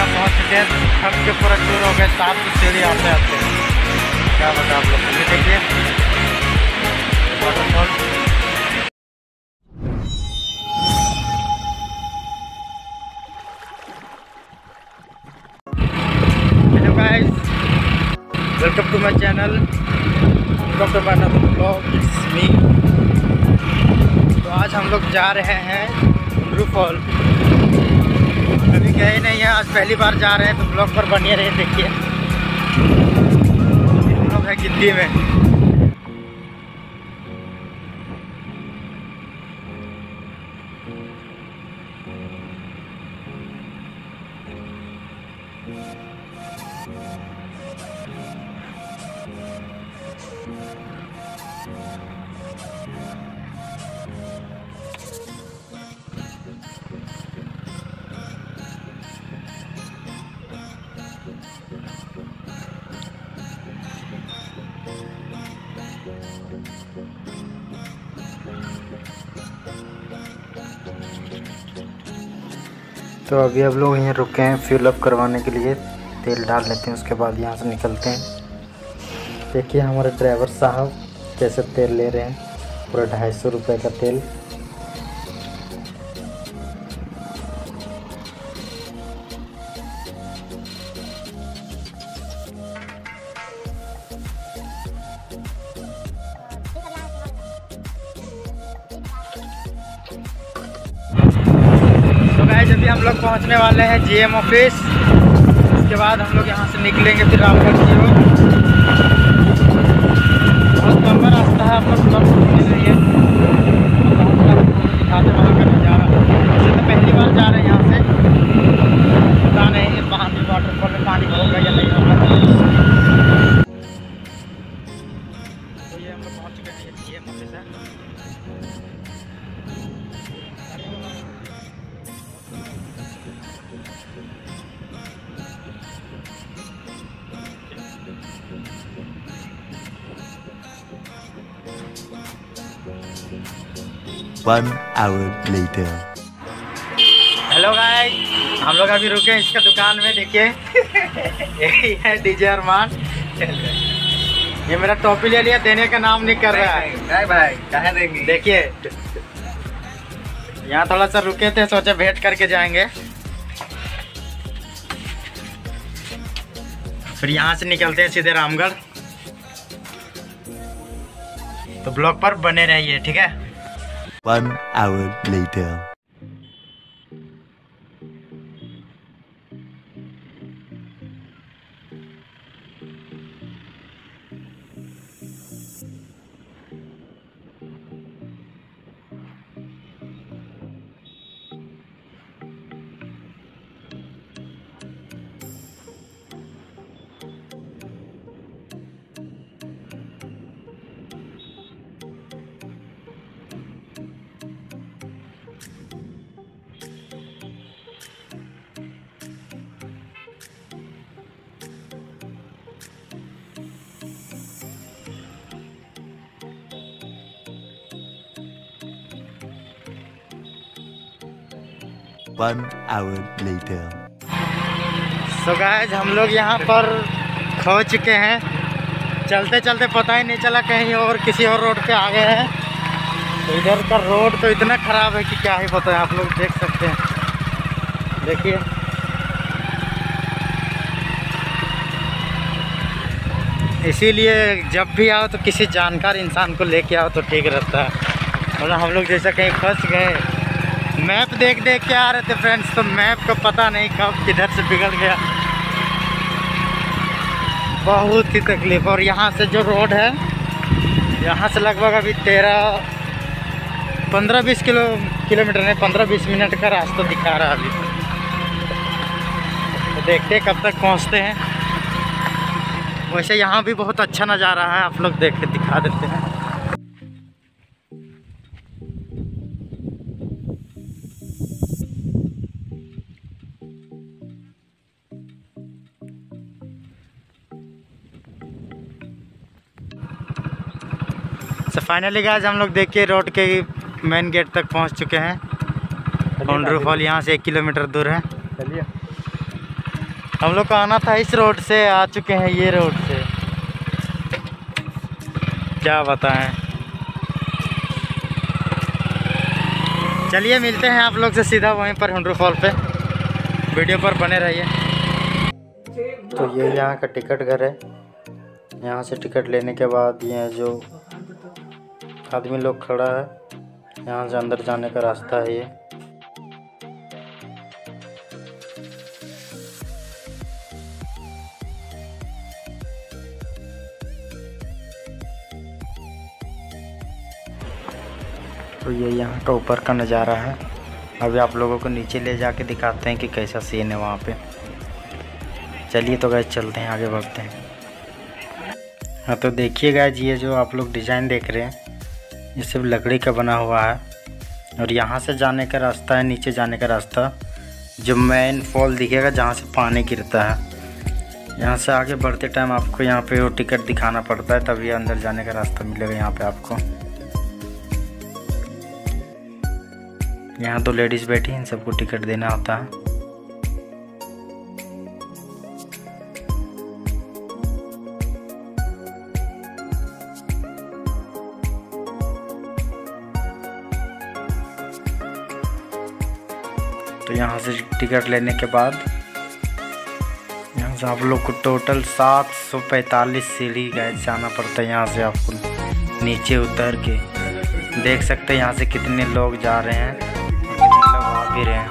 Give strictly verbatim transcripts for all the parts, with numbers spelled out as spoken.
यहाँ पहुँच चुके हैं, थक के पूरा चूर हो गए, सात सौ सीढ़ी आते आते क्या बता आप लोग। ये देखिए waterfall. Hello guys, welcome to my channel, welcome to my another blog, it's me. तो आज हम लोग जा रहे हैं डुमरू फॉल। कभी गए नहीं है, आज पहली बार जा रहे हैं, तो ब्लॉग पर बने रहे। देखिए हम लोग हैं गिद्दी में। तो अभी अब लोग यहाँ रुके हैं फ्यूल अप करवाने के लिए, तेल डाल लेते हैं, उसके बाद यहाँ से निकलते हैं। देखिए हमारे ड्राइवर साहब कैसे तेल ले रहे हैं, पूरा ढाई सौ रुपये का तेल। अभी हम लोग पहुंचने वाले हैं जीएम ऑफिस। उसके बाद हम लोग यहां से निकलेंगे फिर रामगढ़ की ओर। बहुत लंबा रास्ता है, आप लोग सब घूमने रहिए, दिखाते वहाँ का नज़ारा। वैसे तो पहली बार जा रहे हैं यहाँ से, पता नहीं वहाँ भी वाटरफॉल में पानी होगा या नहीं होगा। तो ये हम लोग पहुँच चुके हैं, जीएम ऑफिस है। One hour later. Hello guys, हम लोग अभी रुके हैं इसका दुकान में। देखिए यही है डीजे अरमान। ये मेरा टॉपी ले लिया, देने का नाम नहीं कर रहा है। नहीं भाई, कहाँ देंगे? देखिए यहाँ थोड़ा सा रुके थे, सोचे भेंट करके जाएंगे। फिर यहाँ से निकलते हैं सीधे रामगढ़। तो ब्लॉग पर बने रहिए, ठीक है। One hour later. One hour later. So guys, हम लोग यहाँ पर खो चुके हैं। चलते चलते पता ही नहीं चला, कहीं और किसी और रोड पे आ गए हैं। तो इधर का रोड तो इतना ख़राब है कि क्या ही पता है, आप लोग देख सकते हैं। देखिए इसीलिए जब भी आओ तो किसी जानकार इंसान को लेके आओ तो ठीक रहता है। मतलब हम लोग जैसा कहीं फंस गए, मैप देख देख के आ रहे थे फ्रेंड्स, तो मैप का पता नहीं कब किधर से बिगड़ गया। बहुत ही तकलीफ। और यहाँ से जो रोड है, यहाँ से लगभग अभी तेरह पंद्रह बीस किलो किलोमीटर नहीं पंद्रह बीस मिनट का रास्ता दिखा रहा है अभी। तो देखते हैं कब तक पहुँचते हैं। वैसे यहाँ भी बहुत अच्छा नज़ारा है, आप लोग देख के दिखा देते हैं। तो फाइनली गाइस हम लोग देखिए रोड के मेन गेट तक पहुंच चुके हैं। डुमरू फॉल यहाँ से एक किलोमीटर दूर है। चलिए हम लोग को आना था इस रोड से, आ चुके हैं ये रोड से। क्या बताएं। चलिए मिलते हैं आप लोग से सीधा वहीं पर हुंडरू फॉल पे। वीडियो पर बने रहिए। तो ये यहाँ का टिकट घर है। यहाँ से टिकट लेने के बाद ये जो आदमी लोग खड़ा है, यहाँ से अंदर जाने का रास्ता है ये। तो ये यहाँ का ऊपर का नज़ारा है। अभी आप लोगों को नीचे ले जाके दिखाते हैं कि कैसा सीन है वहाँ पे। चलिए तो गाइस चलते हैं, आगे बढ़ते हैं। हाँ तो देखिए गाइस, ये जो आप लोग डिज़ाइन देख रहे हैं ये सब लकड़ी का बना हुआ है। और यहाँ से जाने का रास्ता है, नीचे जाने का रास्ता, जो मेन फॉल दिखेगा जहाँ से पानी गिरता है। यहाँ से आगे बढ़ते टाइम आपको यहाँ पे वो टिकट दिखाना पड़ता है, तभी अंदर जाने का रास्ता मिलेगा यहाँ पे आपको। यहाँ तो लेडीज़ बैठी हैं, इन सबको टिकट देना होता है। तो यहाँ से टिकट लेने के बाद यहाँ से आप लोग को टोटल सात सौ पैंतालीस सीढ़ी गैस जाना पड़ता है। यहाँ से आपको नीचे उतर के देख सकते हैं यहाँ से कितने लोग जा रहे हैं, कितने लोग आ भी रहे हैं।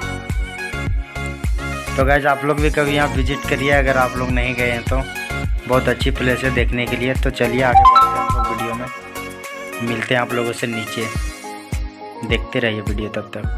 तो गाइस आप लोग भी कभी यहाँ विजिट करिए अगर आप लोग नहीं गए हैं तो। बहुत अच्छी प्लेस है देखने के लिए। तो चलिए आगे बढ़ते हैं हम लोग वीडियो में। मिलते हैं आप लोगों से नीचे, देखते रहिए वीडियो तब तक।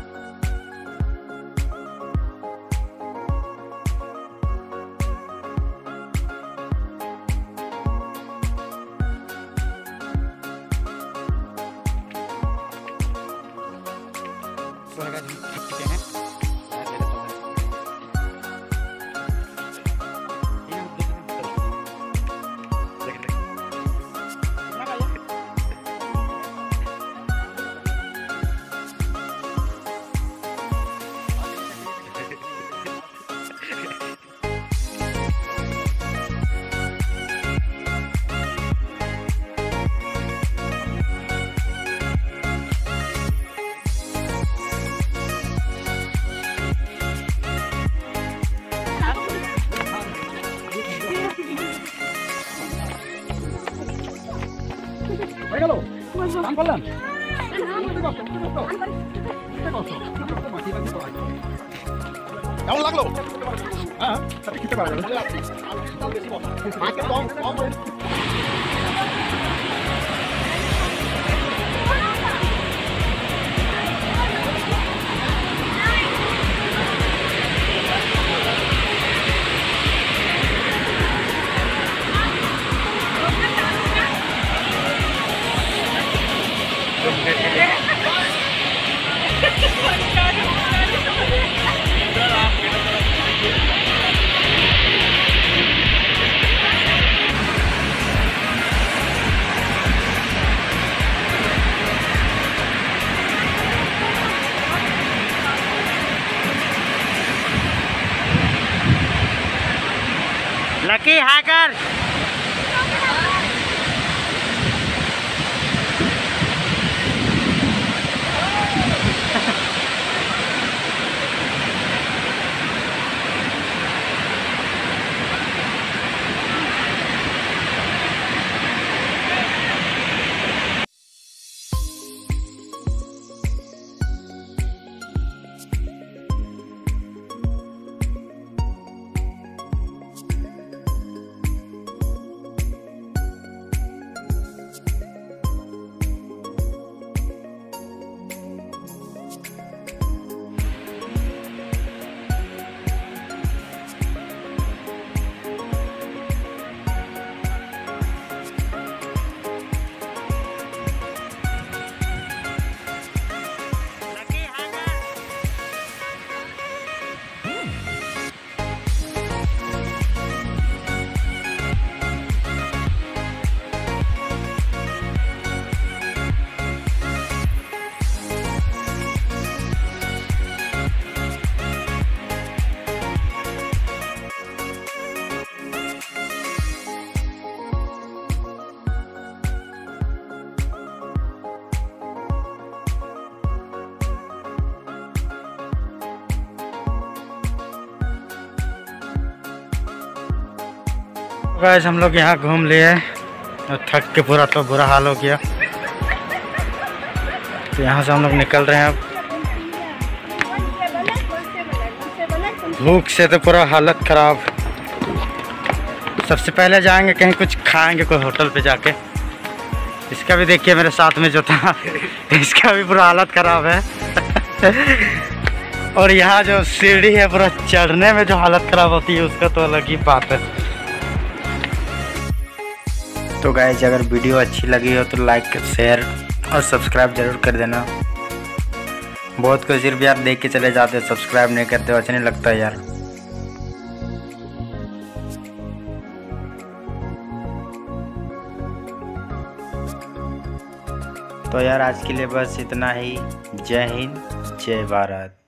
হয়ে গেল কাম করলেন কেমন লাগলো? হ্যাঁ খেতে পারবেন। लकी हैकर गाइस हम लोग यहाँ घूम लिए और थक के पूरा तो बुरा हाल हो गया। तो यहाँ से हम लोग निकल रहे हैं अब। भूख से तो पूरा हालत ख़राब। सबसे पहले जाएंगे कहीं कुछ खाएंगे कोई होटल पे जाके। इसका भी देखिए मेरे साथ में जो था इसका भी पूरा हालत ख़राब है। और यहाँ जो सीढ़ी है पूरा चढ़ने में जो हालत ख़राब होती है उसका तो अलग ही बात है। तो गाइस अगर वीडियो अच्छी लगी हो तो लाइक शेयर और सब्सक्राइब जरूर कर देना। बहुत कोई सिर्फ यार देख के चले जाते हो, सब्सक्राइब नहीं करते हो, अच्छा नहीं लगता यार। तो यार आज के लिए बस इतना ही। जय हिंद जय भारत।